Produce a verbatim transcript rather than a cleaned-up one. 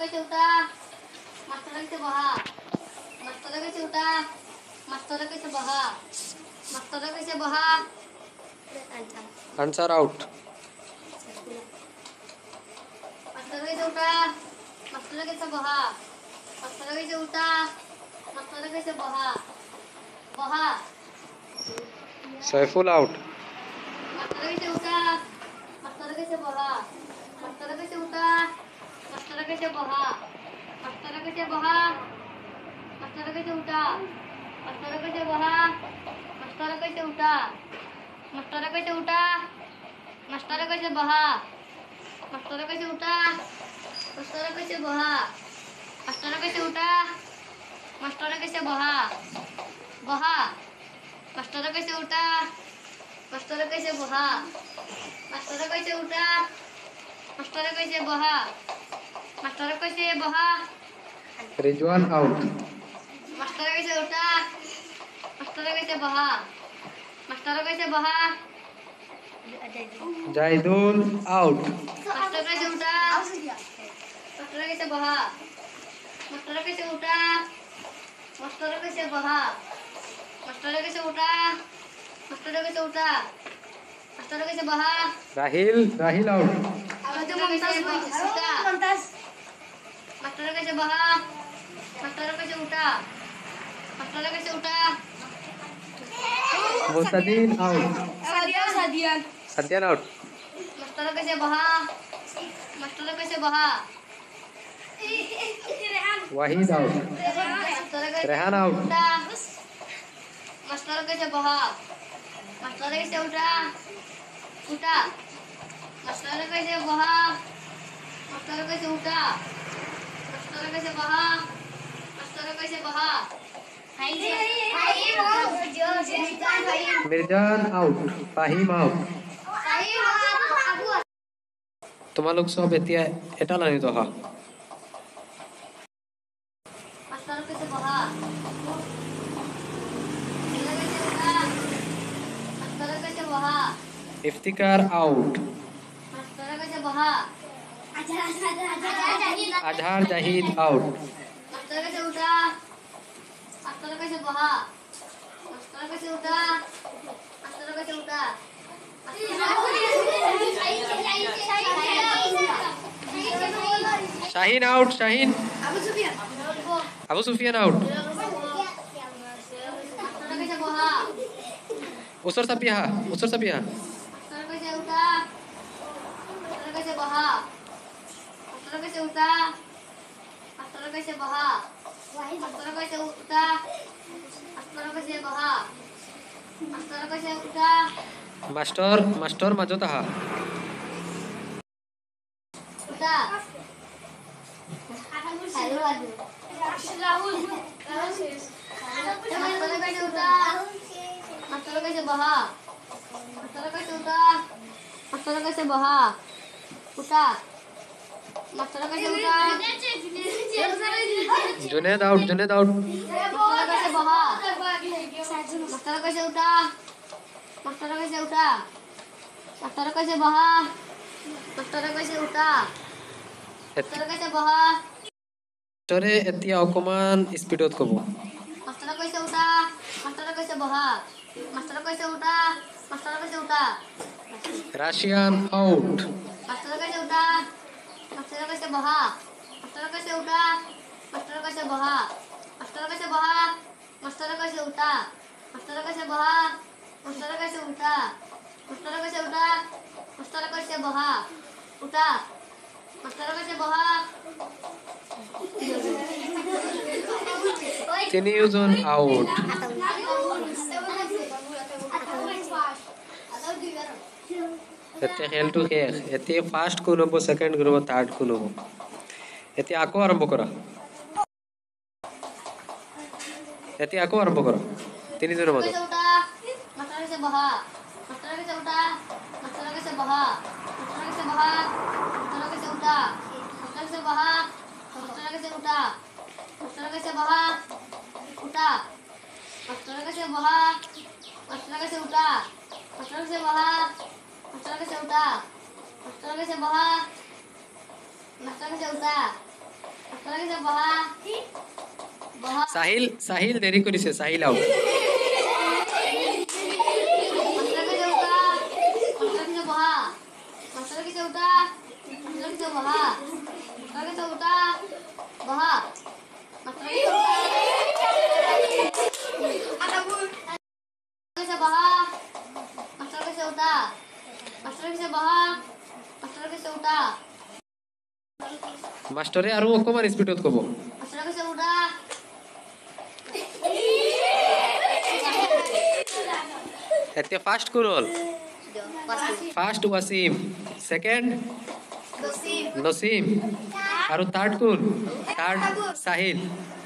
कैसे उठा, मास्टर कैसे बहा, मास्टर कैसे उठा, मास्टर कैसे बहा, मास्टर कैसे बहा, आंसर आउट। मास्टर कैसे उठा, मास्टर कैसे बहा, मास्टर कैसे उठा, मास्टर कैसे बहा, बहा, सैफुल आउट। मास्टर कैसे उठा, मास्टर कैसे बहा, मास्टर कैसे उठा, मास्टर कैसे बहा, मास्टर कैसे बहा, मास्टर कैसे उठा, मास्टर कैसे बहा, मास्टर कैसे उठा, मास्टर कैसे उठा, मास्टर कैसे बहा, मास्टर कैसे उठा, मास्टर कैसे बहा, मास्टर कैसे उठा, मास्टर कैसे बहा, बहा, मास्टर कैसे उठा, मास्टर कैसे बहा, मास्टर कैसे उठा, मास्टर कैसे बहा, मास्टर कैसे बहा, रिजवान आउट। मास्टर कैसे उठा, मास्टर कैसे बहा, मास्टर कैसे बहा, जाहिदुल आउट। मास्टर कैसे उठा, मास्टर कैसे बहा, मास्टर कैसे उठा, मास्टर कैसे बहा, मास्टर कैसे उठा, मास्टर कैसे उठा, मास्टर कैसे बहा, राहिल राहिल आउट। मास्टर कैसे उठा, मास्टर कैसे बहा, मास्टर कैसे उठा, मास्टर कैसे उठा, मुस्तदीन आउट। सदियान सत्यान आउट। मास्टर कैसे बहा, मास्टर कैसे बहा, वाहिद आउट। मास्टर कैसे रेहान आउट। उठा, मास्टर कैसे बहा, मास्टर कैसे उठा, उठा, मास्टर कैसे बहा, मास्टर कैसे उठा, मास्टर कैसे बहा, मास्टर कैसे बहा, मिर्जान आउट। फाहिम आउट। তোমালোক সব এতিয়া এটা লাইনত অহা। मास्टर कैसे बहा, मास्टर कैसे उठा, मास्टर कैसे बहा, इफ्तिकार आउट। मास्टर कैसे बहा, अजहर जाहिद आउट। मास्टर कैसे उठा, मास्टर कैसे बहा, मास्टर कैसे उठा, मास्टर कैसे उठा, Shaheen out. Shaheen. Abu Sufiyan out. Master कैसे बहा, उसर सपिया उसर सपिया मास्टर कैसे उठा, मास्टर कैसे बहा, मास्टर कैसे उठा, मास्टर कैसे बहा, मास्टर कैसे उठा, मास्टर कैसे बहा, मास्टर कैसे उठा, मास्टर मास्टर মাজত আহা। उठा, हेलो राहुल, मास्टर कैसे उठा, मास्टर कैसे बहा, मास्टर कैसे उठा, मास्टर कैसे बहा, उठा, मास्टर कैसे उठा, Junaid out. Junaid out. Master कैसे बहा, मास्टर कैसे उठा, मास्टर कैसे उठा, मास्टर कैसे बहा, मास्टर कैसे उठा, मास्टर कैसे बहा, মাষ্টৰে এতিয়া অকমান স্পীডত ক'ব। मास्टर कैसे उठा, मास्टर कैसे बहा, मास्टर कैसे उठा, मास्टर कैसे उठा, राशियान आउट। मास्टर कैसे उठा, मास्टर कैसे बहा, मास्टर कैसे उठा, मास्टर कैसे बहा, मास्टर कैसे बहा, मास्टर कैसे उठा, मास्टर कैसे बहा, मास्टर कैसे उठा, मास्टर कैसे उठा, मास्टर कैसे बहा, उठा, मास्टर कैसे बहा, তিনিওজন আউট। এতিয়া খেলটো শেষ। এতিয়া ফাৰ্ষ্ট কোন হ'ব, ছেকেণ্ড কোন হ'ব, থাৰ্ড কোন হ'ব। এতিয়া আকৌ আৰম্ভ কৰা। এতিয়া আকৌ আৰম্ভ কৰা তিনিজনৰ মাজত। कैसे उठा, मास्टर कैसे बहा, मास्टर कैसे उठा, मास्टर कैसे बहा, मास्टर कैसे बहा, मास्टर कैसे उठा, मास्टर कैसे बहा, मास्टर कैसे उठा, मास्टर कैसे बहा, उठा, मास्टर कैसे बहा, मास्टर कैसे उठा, मास्टर कैसे बहा, मास्टर कैसे उठा, मास्टर कैसे बहा, मास्टर कैसे उठा, মাষ্টৰ কৈছে বহা বহা সাহিল সাহিল দেৰি কৰিছে সাহিল আও মাষ্টৰ কৈছে উঠা মাষ্টৰ কৈছে বহা মাষ্টৰ কৈছে উঠা মাষ্টৰ কৈছে বহা মাষ্টৰ কৈছে উঠা বহা মাষ্টৰ কৈছে কৈছে বহা মাষ্টৰ কৈছে উঠা মাষ্টৰ কৈছে বহা মাষ্টৰ কৈছে উঠা মাষ্টৰে আৰু অকমান স্পীডত ক'ব মাষ্টৰ কৈছে উঠা এতিয়া ফাৰ্ষ্ট কোন হ'ল ফাৰ্ষ্ট ৱাসিম সেকেন্ড দসিম নসিম আৰু থাৰ্ড কোন থাৰ্ড সাহিল